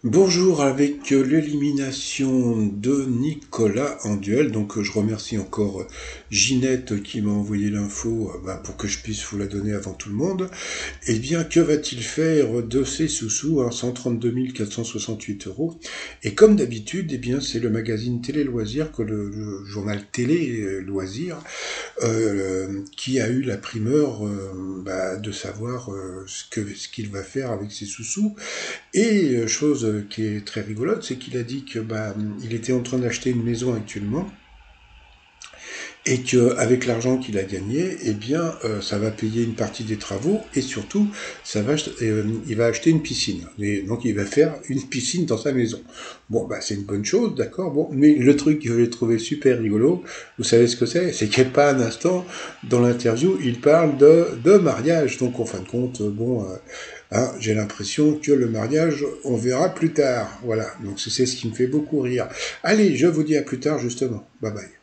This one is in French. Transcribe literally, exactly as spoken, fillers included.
Bonjour, avec euh, l'élimination de Nicolas en duel, donc euh, je remercie encore euh, Ginette qui m'a envoyé l'info euh, bah, pour que je puisse vous la donner avant tout le monde. Eh bien, que va-t-il faire de ces sous-sous, hein, cent trente-deux mille quatre cent soixante-huit euros? Et comme d'habitude, eh bien, c'est le magazine Télé Loisirs, que le, le journal Télé euh, Loisirs, euh, qui a eu la primeur euh, bah, de savoir euh, ce que ce qu'il va faire avec ses sous-sous. Et euh, chose euh, qui est très rigolote, c'est qu'il a dit que bah il était en train d'acheter une maison actuellement et que avec l'argent qu'il a gagné, eh bien euh, ça va payer une partie des travaux et surtout ça va euh, il va acheter une piscine. Et donc il va faire une piscine dans sa maison. Bon bah c'est une bonne chose, d'accord. Bon, mais le truc que j'ai trouvé super rigolo, vous savez ce que c'est? C'est qu'il n'y a pas un instant dans l'interview, il parle de, de mariage. Donc en fin de compte, bon. Euh, Hein, j'ai l'impression que le mariage, on verra plus tard. Voilà, donc c'est ce qui me fait beaucoup rire. Allez, je vous dis à plus tard justement. Bye bye.